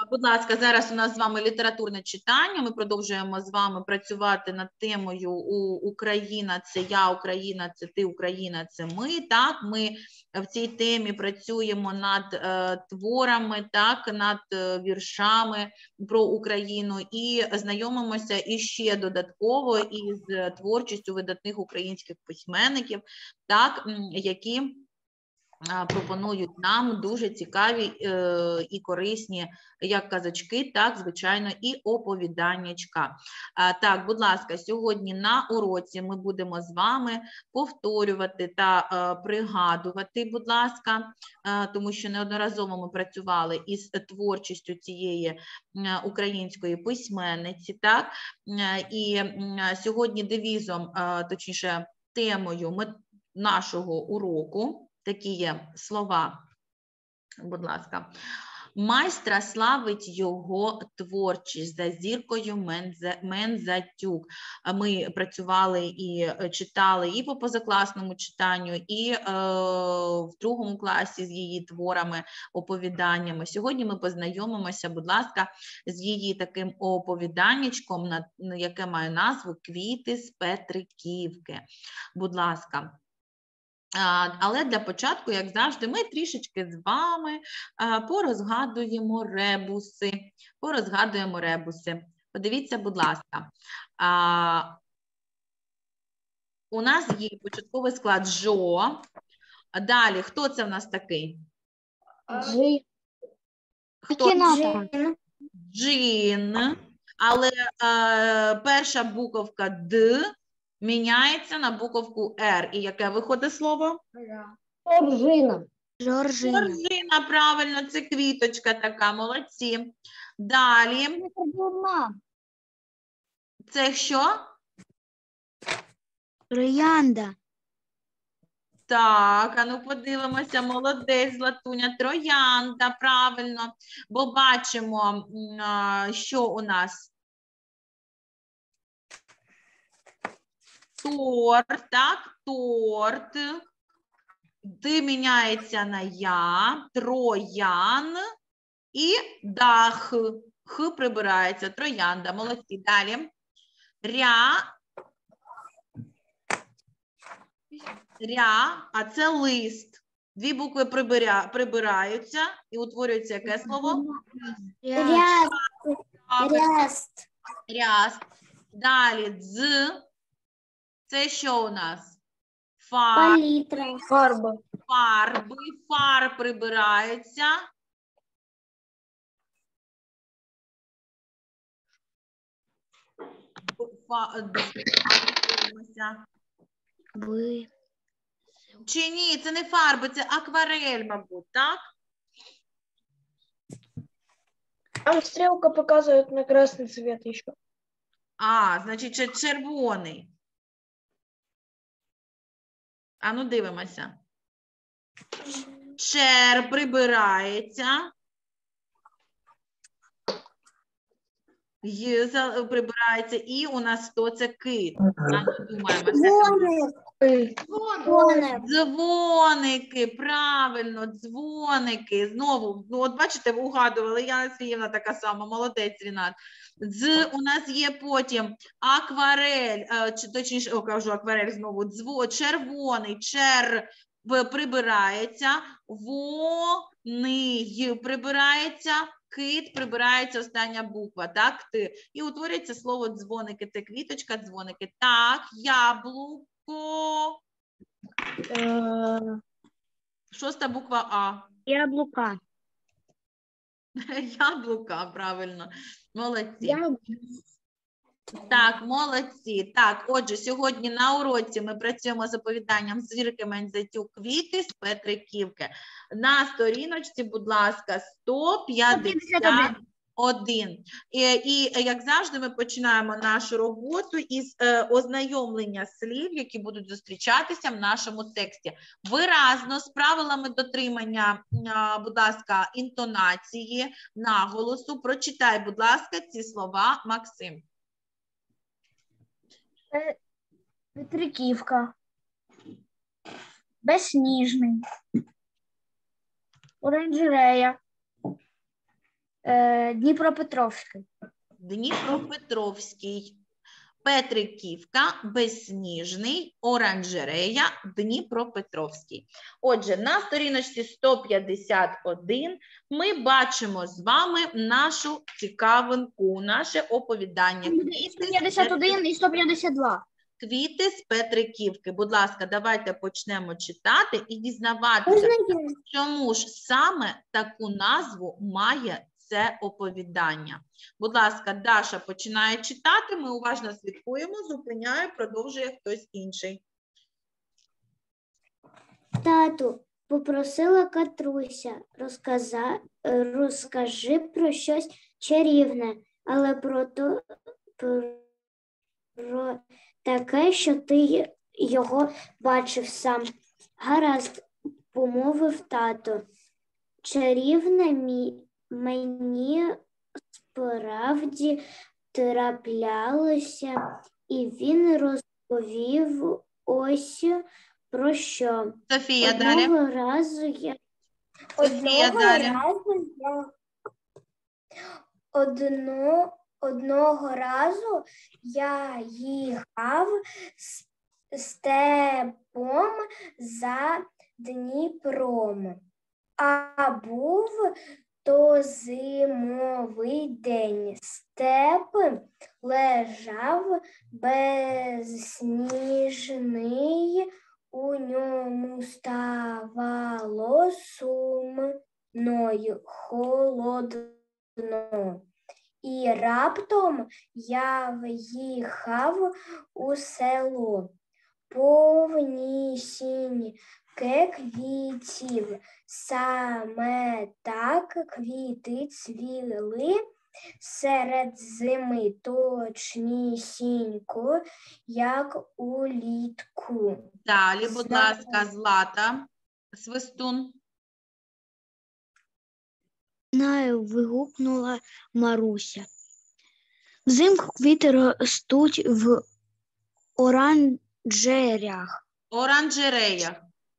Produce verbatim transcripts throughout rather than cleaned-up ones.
Будь ласка, зараз у нас з вами літературне читання. Ми продовжуємо з вами працювати над темою у Україна – це я, Україна – це ти, Україна – це ми. Так, ми в цій темі працюємо над е, творами, так, над е, віршами про Україну і знайомимося іще додатково із творчістю видатних українських письменників, так, які пропонують нам дуже цікаві е, і корисні як казочки, так, звичайно, і оповіданнячка. А, так, будь ласка, сьогодні на уроці ми будемо з вами повторювати та е, пригадувати, будь ласка, е, тому що неодноразово ми працювали із творчістю цієї е, української письменниці, так, е, і е, сьогодні девізом, е, точніше, темою ми, нашого уроку, такі є слова, будь ласка. Майстра славить його творчість за зіркою Мензатюк. Ми працювали і читали і по позакласному читанню, і е, в другому класі з її творами, оповіданнями. Сьогодні ми познайомимося, будь ласка, з її таким оповіданнячком, яке має назву «Квіти з Петриківки». Будь ласка. Але для початку, як завжди, ми трішечки з вами порозгадуємо ребуси. Порозгадуємо ребуси. Подивіться, будь ласка. У нас є початковий склад «жо». Далі, хто це в нас такий? Джин. Хто? Джин. Джин. Але е, перша буковка «д» міняється на буковку «р». І яке виходить слово? Жоржина. Жоржина. Жоржина, правильно, це квіточка така, молодці. Далі. Це що? Троянда. Так, а ну подивимося, молодець, Златуня, троянда, правильно. Бо бачимо, що у нас? Торт, так, торт. Д міняється на я, троян і дах. Х прибирається, троянда. Молодці. Далі. Ря. Ря, а це лист. Дві букви прибиря, прибираються і утворюється яке слово? Ряст. Ряст. Ряст. Далі дз. Це що у нас? Фар... Палітра. Фарба. Фарби. Фар прибираються. Фа... Ви. Чи ні, це не фарби, це акварель, мабуть, так? Там стрелка показывает на красный цвет еще. А, значить, це червоний. А ну дивимося. Чер прибирається. Й прибирається. І у нас хто це кит. Дзвоник. Дзвоники, правильно, дзвоники. Знову, ну от бачите, ви угадували, Яна Сергіївна така сама, молодець, Рінат. Дз у нас є потім акварель, точніше, о, кажу, акварель знову, дзвон, червоний, чер прибирається, вони прибирається, кит прибирається остання буква, так, ти. І утворюється слово дзвоники, це квіточка, дзвоники. Так, яблуко. Е... Шоста буква А. Яблука. Яблука, правильно. Молодці. Яблука. Так, молодці. Так, отже, сьогодні на уроці ми працюємо з оповіданням «Зірки Мензатюк. Квіти з Петриківки». На сторіночці, будь ласка, сто п'ятдесят один. І, і, як завжди, ми починаємо нашу роботу із е, ознайомлення слів, які будуть зустрічатися в нашому тексті. Виразно, з правилами дотримання, е, будь ласка, інтонації, наголосу. Прочитай, будь ласка, ці слова, Максим. Петриківка. Безсніжний. Оранжерея. Е, Дніпропетровський. Дніпропетровський. Петриківка, Безсніжний, Оранжерея, Дніпропетровський. Отже, на сторіночці сто п'ятдесят один ми бачимо з вами нашу цікавинку, наше оповідання. сто п'ятдесят один і сто п'ятдесят два. Квіти з Петриківки. Будь ласка, давайте почнемо читати і дізнаватися, чому ж саме таку назву має це оповідання. Будь ласка, Даша починає читати, ми уважно слідкуємо, зупиняє, продовжує хтось інший. Тату, попросила Катруся, розказа... розкажи про щось чарівне, але про, то... про таке, що ти його бачив сам. Гаразд, помовив тато. Чарівне мі... мені справді траплялося, і він розповів ось про що. Софія, Одного далі. разу я Софія, Одного далі. разу я одно, одного разу я їхав с- степом за Дніпром, а був то зимовий день. Степ лежав безсніжний, у ньому ставало сумно й холодно. І раптом я в'їхав у село. Повнісіньке квітів. Саме так квіти цвіли серед зими, точнісінько, як улітку. Далі, будь ласка, Злата, Свистун. Знаю, вигукнула Маруся. Взимку квіти ростуть в оранжерях, Оранжерея.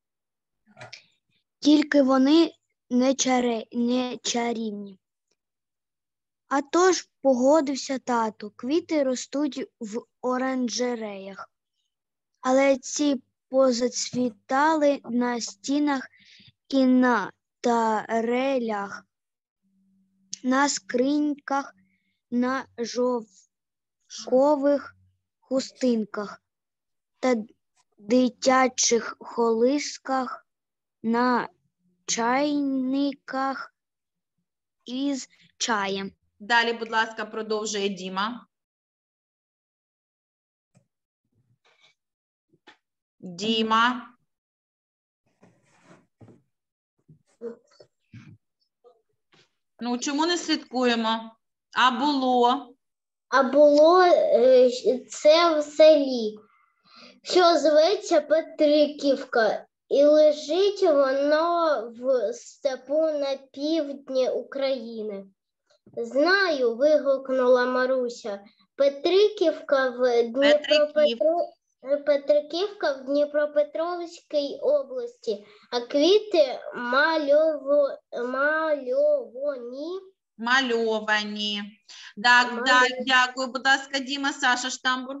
тільки вони не, чаре, не чарівні. А тож погодився тато, квіти ростуть в оранжереях, але ці позацвітали на стінах і на тарелях, на скриньках, на жовткових хустинках та дитячих колисках, на чайниках із чаєм. Далі, будь ласка, продовжує Діма. Діма. Ну, чому не слідкуємо? А було? А було е, це в селі, що зветься Петриківка, і лежить воно в степу на півдні України. Знаю, вигукнула Маруся. Петриківка в Дніпропетро... Петриківка в Дніпропетровській області, а квіти мальово... мальовані. Мальовані. Так, Мальовані. так, дякую. Будь ласка, Діма, Саша Штамбур.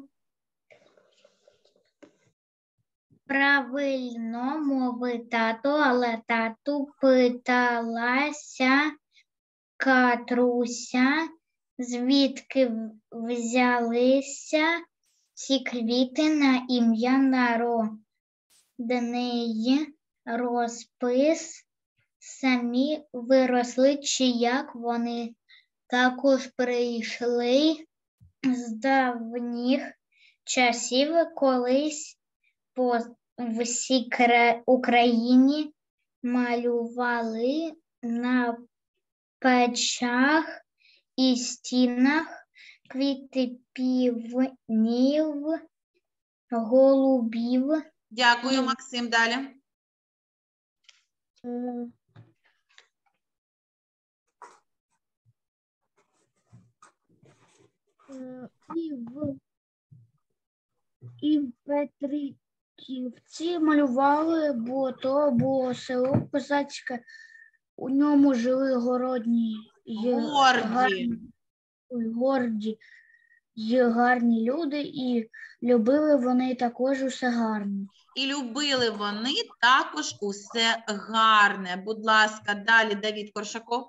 Правильно мовив тато, але тату питалася Катруся, звідки взялися ці квіти на ім'я народний розпис, самі виросли, чи як вони також прийшли з давніх часів, колись по всій Україні малювали на печах і стінах квіти півнів, голубів. Дякую, Максим. Далі. І в, і в Петриківці малювали, бо то було село козацьке, у ньому жили городні й Горді. гарні, ой, горді й гарні люди, і любили вони також усе гарне. І любили вони також усе гарне. Будь ласка, далі Давид Коршаков.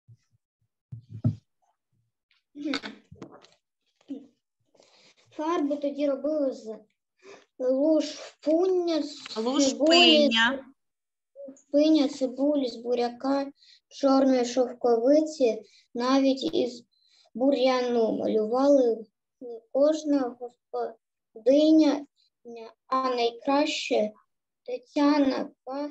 Фарби тоді робили з лушпуння, Лушпиня. лушпиня, цибулі, з буряка, чорної шовковиці, навіть із бур'яну малювали кожна господиня, а найкраще Тетяна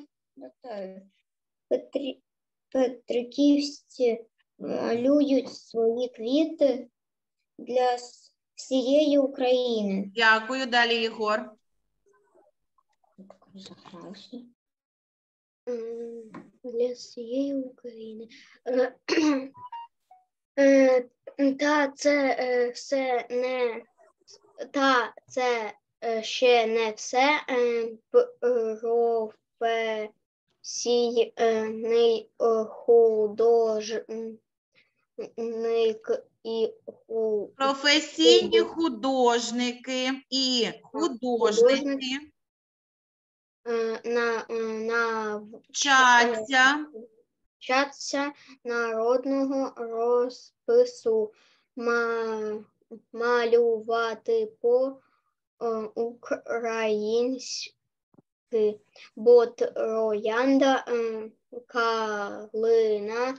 Петрі, Петриківці малюють свої квіти для всієї України. Дякую. Далі Єгор. Загрався. Для всієї України. Та це все не та це ще не все. Професійний художник і художник. Професійні художники і художники на, на вчаться вчаться народного розпису, ма, малювати по українськи, бо троянда, калина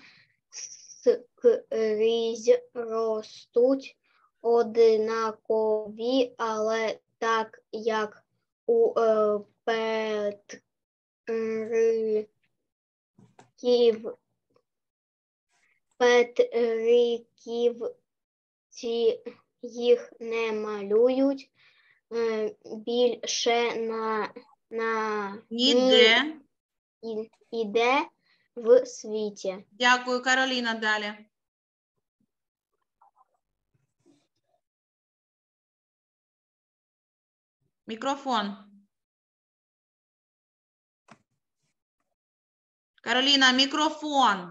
скрізь ростуть однакові, але так як у Петриків Петриківці їх не малюють більше на, на ніде. ні, іде в світі. Дякую, Кароліна. Далі. Мікрофон. Кароліна, мікрофон.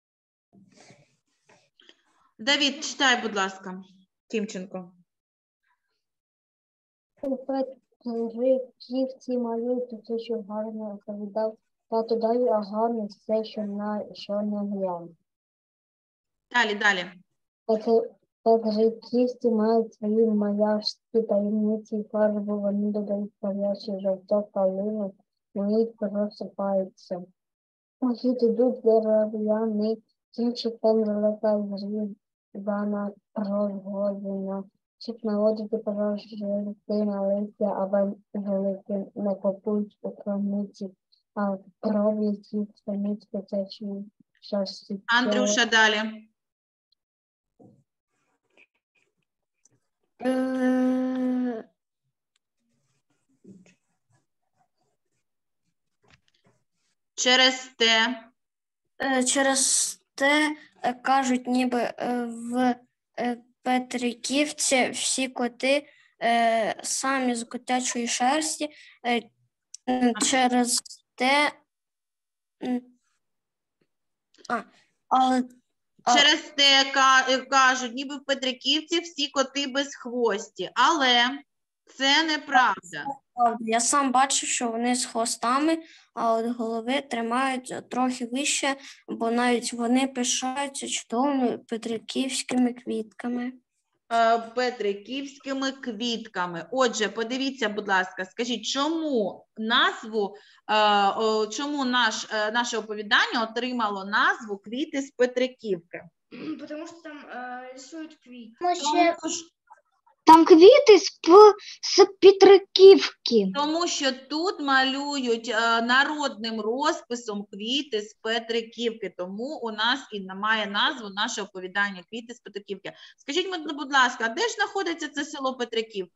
Давид, читай, будь ласка. Тимченко. Петриківці малюють все, що гарно оповідав тато далі, а гарне все, що на що не глянь. Далі, далі. Петриківці мають свої малярські таємниці, фарбу вони додають палячий жовток, калину, вони просипаються. Усі ідуть дерев'яний кінчик, пензлика зрізана, розгодена, щоб наводити порожки на листя, або великі не копують у крамниці, а роблять їх самі спецячні шерсті. Андрюша, далі. Через те. Через те, кажуть, ніби в Петриківці всі коти самі з котячої шерсті, через те, а, але Через те кажуть, ніби в Петриківці всі коти без хвості, але це неправда. Я сам бачив, що вони з хвостами, а от голови тримають трохи вище, бо навіть вони пишаються чудовими петриківськими квітками. Петриківськими квітками. Отже, подивіться, будь ласка, скажіть, чому назву, чому наш, наше оповідання отримало назву «Квіти з Петриківки»? Тому що там рисують квіти. Тому що, Там квіти з, з Петриківки. тому що тут малюють народним розписом квіти з Петриківки, тому у нас і має назву наше оповідання «Квіти з Петриківки». Скажіть, будь ласка, де ж знаходиться це село Петриківка?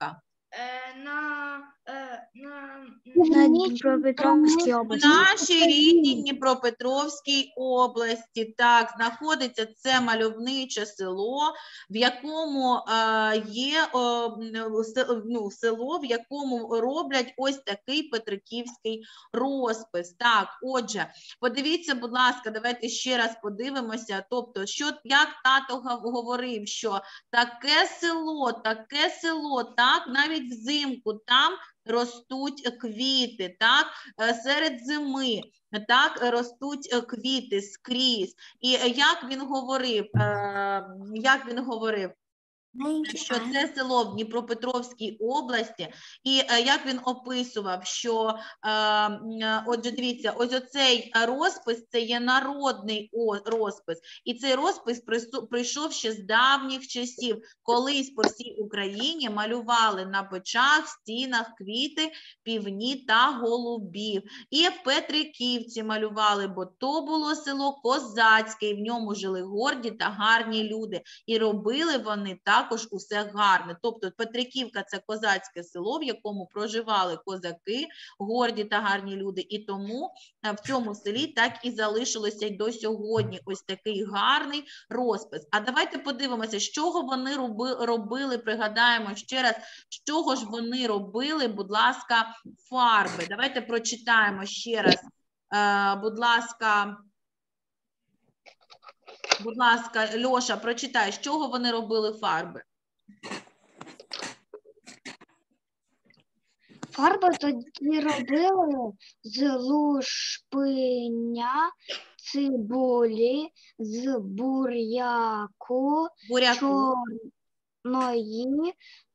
на, на, На Дніпропетровській В області. нашій рідній Дніпропетровській області, так, знаходиться це мальовниче село, в якому е, є е, ну, село, в якому роблять ось такий петриківський розпис. Так, отже, подивіться, будь ласка, давайте ще раз подивимося. Тобто, що, як тато говорив, що таке село, таке село, так, навіть взимку там ростуть квіти, так, серед зими, так, ростуть квіти скрізь. І як він говорив, як він говорив, що це село в Дніпропетровській області, і як він описував, що, отже, дивіться, ось оцей розпис, це є народний розпис, і цей розпис прийшов ще з давніх часів, колись по всій Україні малювали на печах, стінах квіти, півні та голубів. І в Петриківці малювали, бо то було село козацьке, і в ньому жили горді та гарні люди, і робили вони так, також усе гарне. Тобто Петриківка – це козацьке село, в якому проживали козаки, горді та гарні люди, і тому в цьому селі так і залишилося й до сьогодні ось такий гарний розпис. А давайте подивимося, з чого вони робили, пригадаємо ще раз, з чого ж вони робили, будь ласка, фарби. Давайте прочитаємо ще раз, будь ласка, Будь ласка, Льоша, прочитай, з чого вони робили фарби? Фарби тоді робили з лушпиня, цибулі, з буряку, Буряку. чорної,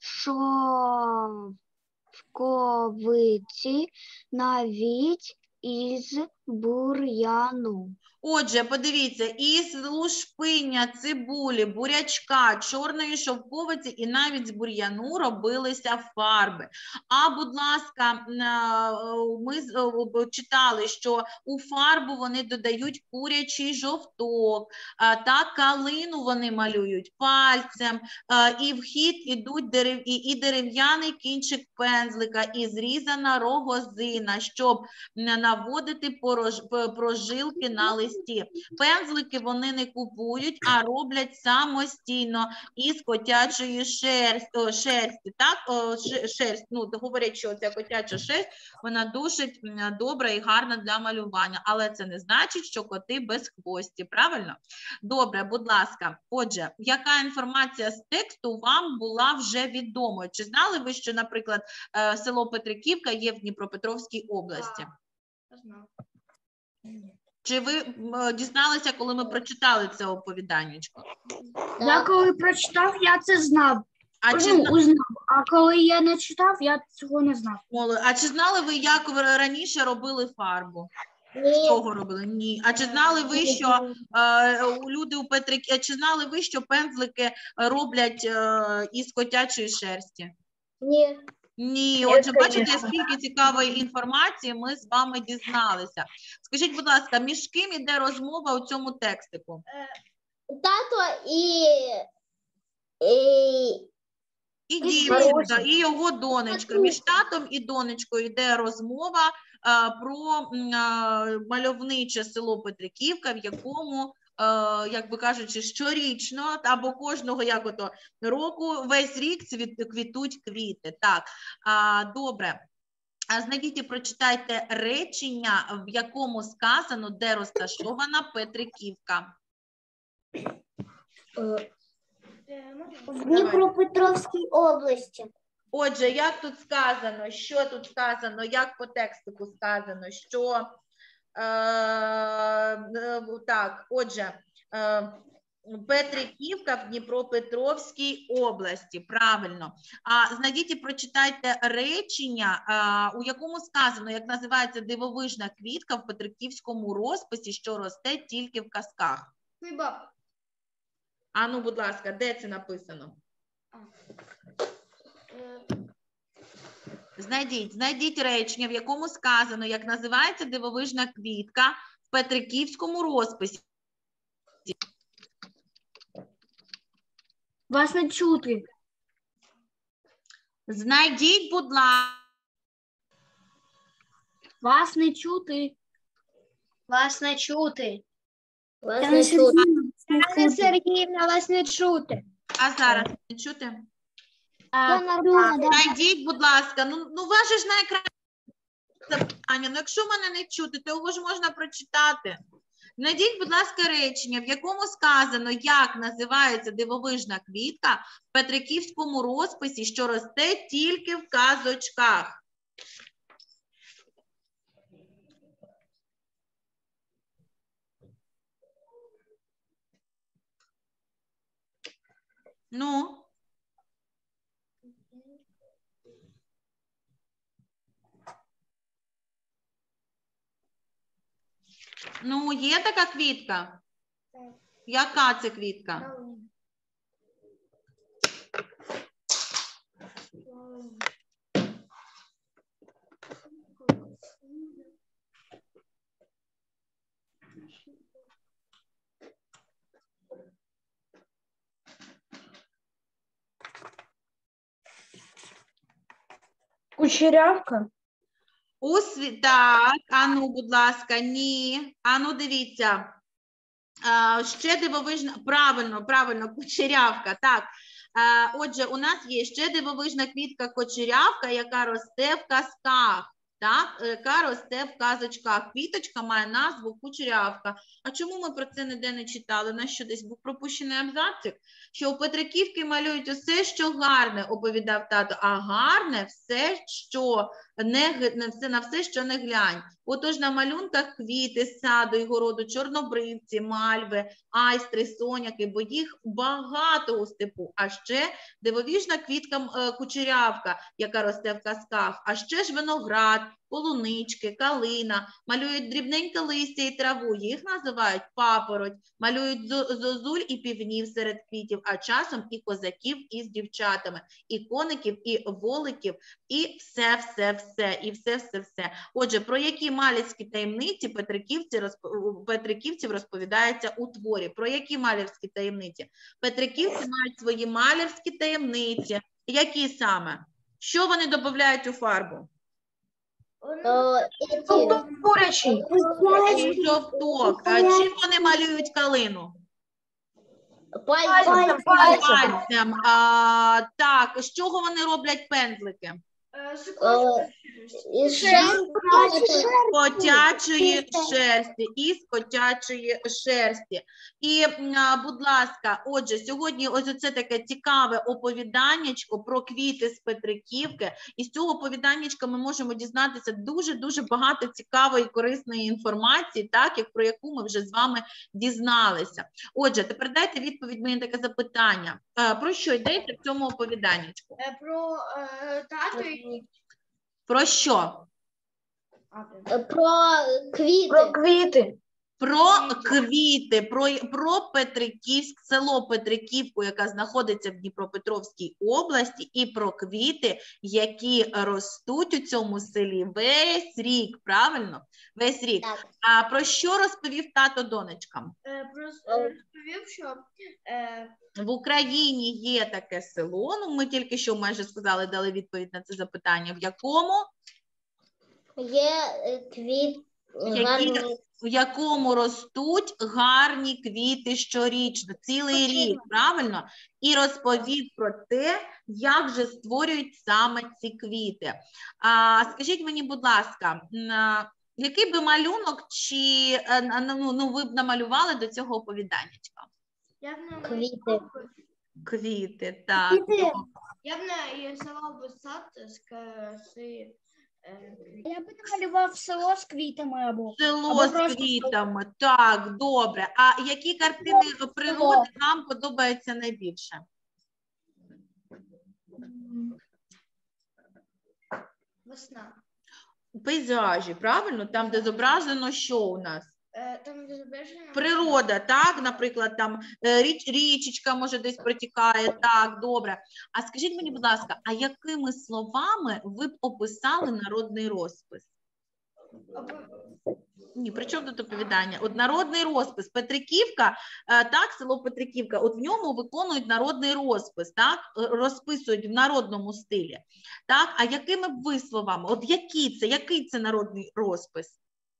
шовковиці, навіть із бур'яну. Отже, подивіться, із лушпиня, цибулі, бурячка, чорної шовковиці і навіть з бур'яну робилися фарби. А, будь ласка, ми читали, що у фарбу вони додають курячий жовток, та калину вони малюють пальцем, і в хід ідуть дерев... і дерев'яний кінчик пензлика, і зрізана рогозина, щоб наводити порож... прожилки на листі. Пензлики вони не купують, а роблять самостійно із котячої шерсті. О, шерсті, так? О, шерсть, ну, говорять, що ця котяча шерсть, вона дуже добра і гарна для малювання, але це не значить, що коти без хвості, правильно? Добре, будь ласка. Отже, яка інформація з тексту вам була вже відома? Чи знали ви, що, наприклад, село Петриківка є в Дніпропетровській області? Чи ви дізналися, коли ми прочитали це оповіданнячко? Я коли прочитав, я це знав. А Ну, чи, узнав. А коли я не читав, я цього не знав. а чи знали ви, як ви раніше робили фарбу? З чого робили? Ні. А чи знали ви, що е, люди у Петриківці, чи знали ви, що пензлики роблять е, із котячої шерсті? Ні. Ні, отже, бачите, скільки цікавої інформації ми з вами дізналися. Скажіть, будь ласка, між ким іде розмова у цьому текстику? Тато і... і... І дівчинка, і його донечка. Між татом і донечкою йде розмова а, про а, мальовниче село Петриківка, в якому, а, як би кажучи, щорічно або кожного як ото, року весь рік цвіт, квітуть квіти. Так, а, добре. А знайдіть і прочитайте речення, в якому сказано, де розташована Петриківка. В Дніпропетровській області. Отже, як тут сказано, що тут сказано, як по текстику сказано, що, е, е, так, отже, е, Петриківка в Дніпропетровській області, правильно. А знайдіть і прочитайте речення, е, у якому сказано, як називається дивовижна квітка в петриківському розписі, що росте тільки в казках. А ну, будь ласка, де це написано? Знайдіть, знайдіть речення, в якому сказано, як називається дивовижна квітка в петриківському розписі. Вас не чути. Знайдіть, будь ласка. Вас не чути. Вас не чути. Вас не чути. Анна Сергіївна, вас не чути. А зараз не чути? Все нормально. Знайдіть, будь ласка. Ну, ну вас же ж на екрані запитання. Ну, якщо мене не чути, то його ж можна прочитати. Знайдіть, будь ласка, речення, в якому сказано, як називається дивовижна квітка в петриківському розписі, що росте тільки в казочках. Ну? Ну, є така квітка? Яка це квітка? Кучерявка. У сві... Так, ану, будь ласка, ні. Ану, дивіться. А, ще дивовижна, правильно, правильно, кучерявка, так. А, отже, у нас є ще дивовижна квітка кучерявка, яка росте в казках. Так, яка росте в казочках. Квіточка має назву кучерявка. А чому ми про це ніде не читали? На що десь був пропущений абзацик? Що у Петриківки малюють усе, що гарне, оповідав тато, а гарне все, що не, не все, на все, що не глянь. Отож на малюнках квіти з саду і городу, чорнобривці, мальви, айстри, соняки, бо їх багато у степу. А ще дивовижна квітка е, кучерявка, яка росте в казках. А ще ж виноград, полунички, калина, малюють дрібненьке листя і траву, їх називають папороть, малюють зозуль і півнів серед квітів, а часом і козаків із дівчатами, і коників, і воликів, і все-все-все, і все-все-все. Отже, про які малівські таємниці петриківці розп... петриківців розповідається у творі? Про які малівські таємниці? Петриківці мають свої малівські таємниці. Які саме? Що вони додають у фарбу? Курячий. Жовток. А чим вони малюють калину? Пальцем. Пальцем. А, так, з чого вони роблять пензлики? Із Котячої шерсті, із котячої шерсті. І, а, будь ласка, отже, сьогодні ось оце таке цікаве оповіданнячко про квіти з Петриківки. І з цього оповіданнячка ми можемо дізнатися дуже-дуже багато цікавої і корисної інформації, так, як про яку ми вже з вами дізналися. Отже, тепер дайте відповідь мені таке запитання. А, про що йдеться в цьому оповіданнячку? Про е, тато і Про що? Про квіти. Про квіти. Про квіти, про, про Петриківськ, село Петриківку, яка знаходиться в Дніпропетровській області, і про квіти, які ростуть у цьому селі весь рік, правильно? Весь рік. Так. А про що розповів тато донечкам? е, розповів, що е, В Україні є таке село, ну ми тільки що майже сказали, дали відповідь на це запитання, в якому? Є е, квіт. Які, гарний. в якому ростуть гарні квіти щорічно, цілий рік, правильно? І розповів про те, як же створюють саме ці квіти. А, скажіть мені, будь ласка, м, який би малюнок чи е, ну, ну, ви б намалювали до цього оповіданнячка? я б не Квіти. Квіти, так. Квіти. я б не рисував би сад з краси. Я би намалював село з квітами або. Село Або з просто квітами, так, добре. А які картини природи вам подобаються найбільше? Весна. Пейзажі, правильно? Там, де зображено, що у нас? Е, Там де зображена Природа, так, наприклад, там е, річ, річечка, може, десь протікає, так, добре. А скажіть мені, будь ласка, а якими словами ви б описали народний розпис? Ні, при чому тут оповідання? От народний розпис. Петриківка, е, так, село Петриківка, от в ньому виконують народний розпис, так, е, розписують в народному стилі. Так, а якими б ви словами? От які це, який це народний розпис?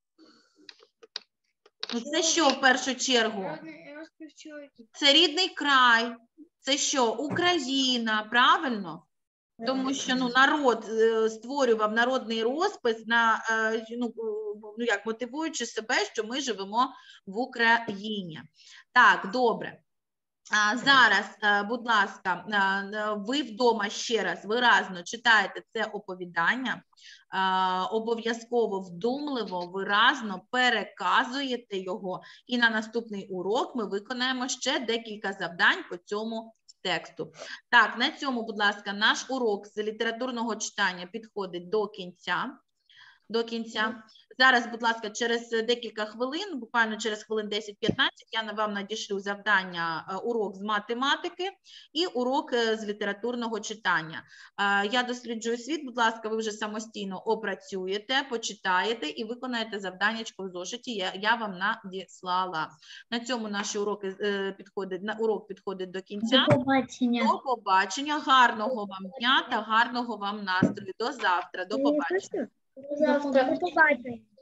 Ну, це що в першу чергу? Це рідний край, це що? Україна, правильно? Тому що ну, народ е, створював народний розпис, на, е, ну, ну, як мотивуючи себе, що ми живемо в Україні. Так, добре. А зараз, е, будь ласка, е, ви вдома ще раз виразно читаєте це оповідання, е, обов'язково вдумливо, виразно переказуєте його, і на наступний урок ми виконаємо ще декілька завдань по цьому тексту. Так, на цьому, будь ласка, наш урок з літературного читання підходить до кінця. До кінця. Зараз, будь ласка, через декілька хвилин, буквально через хвилин десять-п'ятнадцять, я вам надішлю завдання урок з математики і урок з літературного читання. Я досліджую світ, будь ласка, ви вже самостійно опрацюєте, почитаєте і виконаєте завданнячко в зошиті, я, я вам надіслала. На цьому наші уроки підходять, на урок підходить до кінця. До побачення. До побачення, гарного вам дня та гарного вам настрою. До завтра, до побачення. Завтра. До побачення.